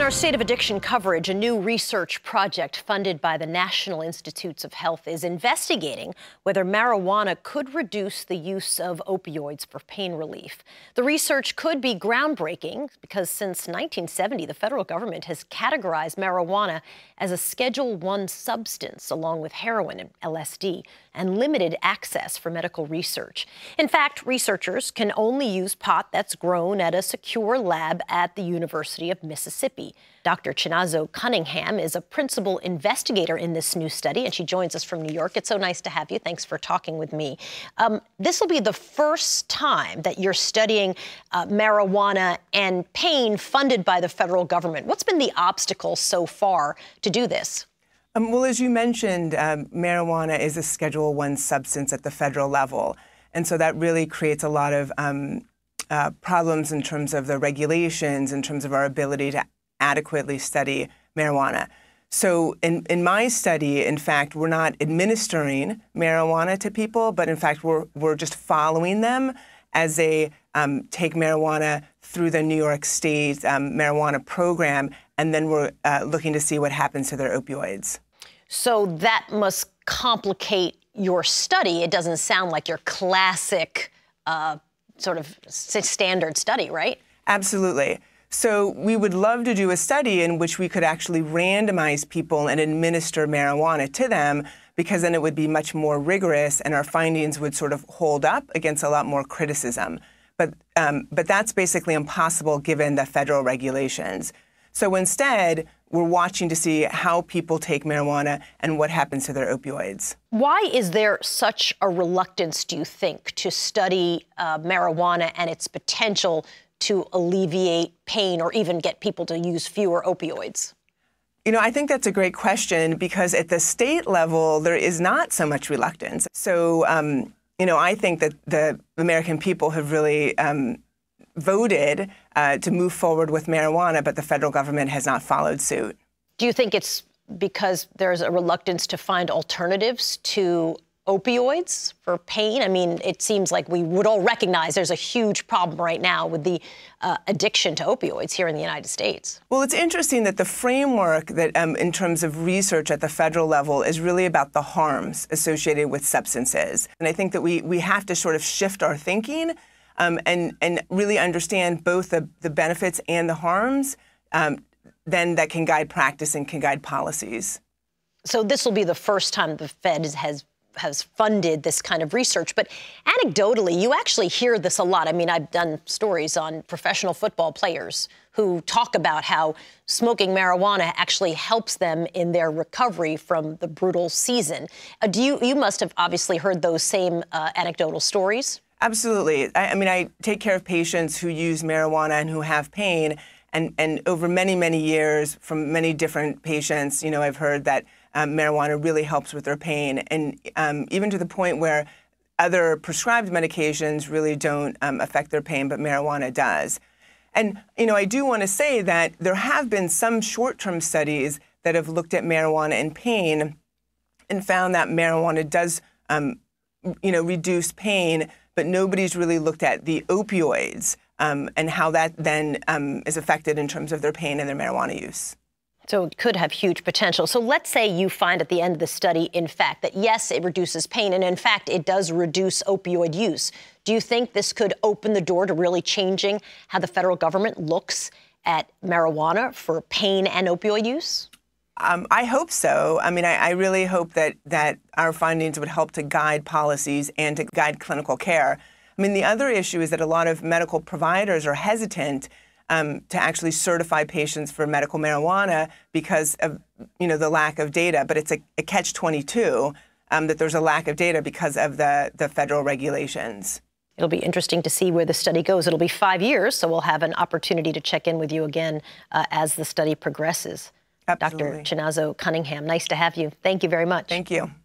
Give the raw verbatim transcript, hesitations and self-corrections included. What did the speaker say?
our State of Addiction coverage, a new research project funded by the National Institutes of Health is investigating whether marijuana could reduce the use of opioids for pain relief. The research could be groundbreaking because since nineteen seventy, the federal government has categorized marijuana as a Schedule one substance along with heroin and L S D and limited access for medical research. In fact, researchers can only use pot that's grown at a secure lab at the University of Mississippi. Doctor Chinazo Cunningham is a principal investigator in this new study, and she joins us from New York. It's so nice to have you. Thanks for talking with me. Um, this will be the first time that you're studying uh, marijuana and pain funded by the federal government. What's been the obstacle so far to do this? Um, well, as you mentioned, um, marijuana is a Schedule one substance at the federal level. And so that really creates a lot of um, uh, problems in terms of the regulations, in terms of our ability to adequately study marijuana. So in, in my study, in fact, we're not administering marijuana to people, but in fact, we're, we're just following them as they um, take marijuana through the New York State um, marijuana program, and then we're uh, looking to see what happens to their opioids. So that must complicate your study. It doesn't sound like your classic uh, sort of standard study, right? Absolutely. So we would love to do a study in which we could actually randomize people and administer marijuana to them, because then it would be much more rigorous and our findings would sort of hold up against a lot more criticism. But, um, but that's basically impossible given the federal regulations. So instead, we're watching to see how people take marijuana and what happens to their opioids. Why is there such a reluctance, do you think, to study uh, marijuana and its potential to alleviate pain or even get people to use fewer opioids? You know, I think that's a great question because at the state level, there is not so much reluctance. So, um, you know, I think that the American people have really um, voted uh, to move forward with marijuana, but the federal government has not followed suit. Do you think it's because there's a reluctance to find alternatives to opioids for pain? I mean, it seems like we would all recognize there's a huge problem right now with the uh, addiction to opioids here in the United States. Well, it's interesting that the framework that um, in terms of research at the federal level is really about the harms associated with substances. And I think that we, we have to sort of shift our thinking um, and, and really understand both the, the benefits and the harms, um, then that can guide practice and can guide policies. So this will be the first time the Fed has has funded this kind of research. But anecdotally, you actually hear this a lot. I mean, I've done stories on professional football players who talk about how smoking marijuana actually helps them in their recovery from the brutal season. Uh, do you, you must have obviously heard those same uh, anecdotal stories. Absolutely. I, I mean, I take care of patients who use marijuana and who have pain. And, and over many, many years from many different patients, you know, I've heard that um, marijuana really helps with their pain. And um, even to the point where other prescribed medications really don't um, affect their pain, but marijuana does. And, you know, I do want to say that there have been some short-term studies that have looked at marijuana and pain and found that marijuana does, um, you know, reduce pain, but nobody's really looked at the opioids um, and how that then um, is affected in terms of their pain and their marijuana use. So it could have huge potential. So let's say you find at the end of the study, in fact, that yes, it reduces pain, and in fact, it does reduce opioid use. Do you think this could open the door to really changing how the federal government looks at marijuana for pain and opioid use? Um, I hope so. I mean, I, I really hope that, that our findings would help to guide policies and to guide clinical care. I mean, the other issue is that a lot of medical providers are hesitant um, to actually certify patients for medical marijuana because of, you know, the lack of data. But it's a, a catch twenty-two um, that there's a lack of data because of the, the federal regulations. It'll be interesting to see where the study goes. It'll be five years, so we'll have an opportunity to check in with you again uh, as the study progresses. Absolutely. Doctor Chinazo Cunningham, nice to have you. Thank you very much. Thank you.